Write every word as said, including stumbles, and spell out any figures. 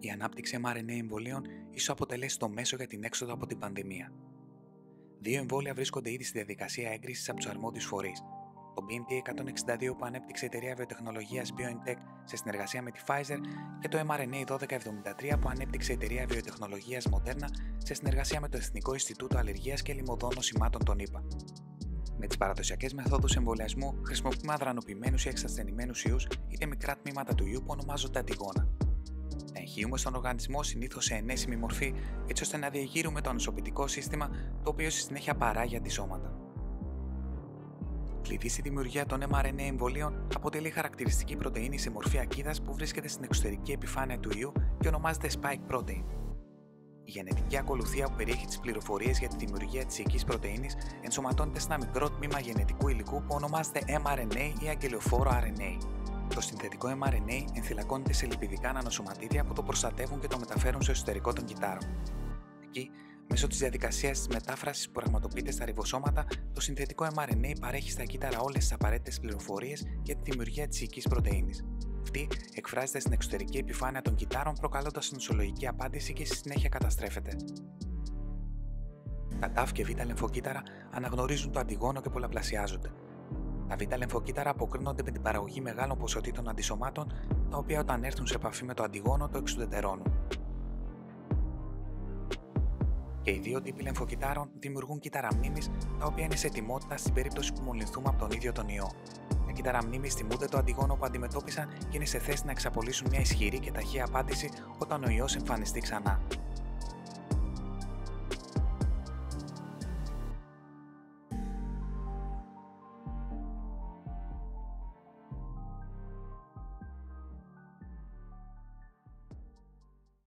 Η ανάπτυξη εμ αρ εν έι εμβολίων ίσως αποτελέσει το μέσο για την έξοδο από την πανδημία. Δύο εμβόλια βρίσκονται ήδη στη διαδικασία έγκρισης από τους αρμόδιους φορείς. Το μπι εν τι εκατόν εξήντα δύο που ανέπτυξε η εταιρεία βιοτεχνολογίας BioNTech σε συνεργασία με τη Pfizer και το εμ αρ εν έι δώδεκα εβδομήντα τρία που ανέπτυξε η εταιρεία βιοτεχνολογίας Moderna σε συνεργασία με το Εθνικό Ινστιτούτο Αλλεργίας και Λιμωδών Νοσημάτων των ΗΠΑ. Με τις παραδοσιακές μεθόδους εμβολιασμού χρησιμοποιούμε αδρανοποιημένους ή εξασθενημένους ιούς είτε μικρά τμήματα του ιού που ονομάζονται αντιγόνα. Τα εγχύουμε στον οργανισμό συνήθως σε ενέσιμη μορφή, έτσι ώστε να διεγείρουμε το ανοσοποιητικό σύστημα, το οποίο στη συνέχεια παράγει αντισώματα. Κλειδί στη δημιουργία των εμ αρ εν έι εμβολίων αποτελεί χαρακτηριστική πρωτεΐνη σε μορφή ακίδας που βρίσκεται στην εξωτερική επιφάνεια του ιού και ονομάζεται spike protein. Η γενετική ακολουθία που περιέχει τις πληροφορίες για τη δημιουργία της οικής πρωτεΐνης ενσωματώνεται σε ένα μικρό τμήμα γενετικού υλικού που ονομάζεται εμ αρ εν έι ή αγγελιοφόρο αρ εν έι. Το συνθετικό εμ αρ εν έι ενθυλακώνεται σε λιπιδικά νανοσωματίδια που το προστατεύουν και το μεταφέρουν στο εσωτερικό των κυττάρων. Εκεί, μέσω της διαδικασίας της μετάφρασης που πραγματοποιείται στα ριβοσώματα, το συνθετικό εμ αρ εν έι παρέχει στα κύτταρα όλες τις απαραίτητες πληροφορίες για τη δημιουργία της οικής πρωτεΐνης. Αυτή εκφράζεται στην εξωτερική επιφάνεια των κυττάρων, προκαλώντας νοσολογική απάντηση και στη συνέχεια καταστρέφεται. Τα ταφ και β λεμφοκύτταρα αναγνωρίζουν το αντιγόνο και πολλαπλασιάζονται. Τα β λεμφοκύτταρα αποκρίνονται με την παραγωγή μεγάλων ποσοτήτων αντισωμάτων, τα οποία όταν έρθουν σε επαφή με το αντιγόνο το εξουδετερώνουν. Και οι δύο τύποι λεμφοκυττάρων δημιουργούν κύτταρα μνήμης, τα οποία είναι σε ετοιμότητα στην περίπτωση που μολυνθούμε από τον ίδιο τον ιό. Τα κύτταρα μνήμης θυμούνται το αντιγόνο που αντιμετώπισαν και είναι σε θέση να εξαπολύσουν μια ισχυρή και ταχεία απάντηση όταν ο ιός εμφανιστεί ξανά.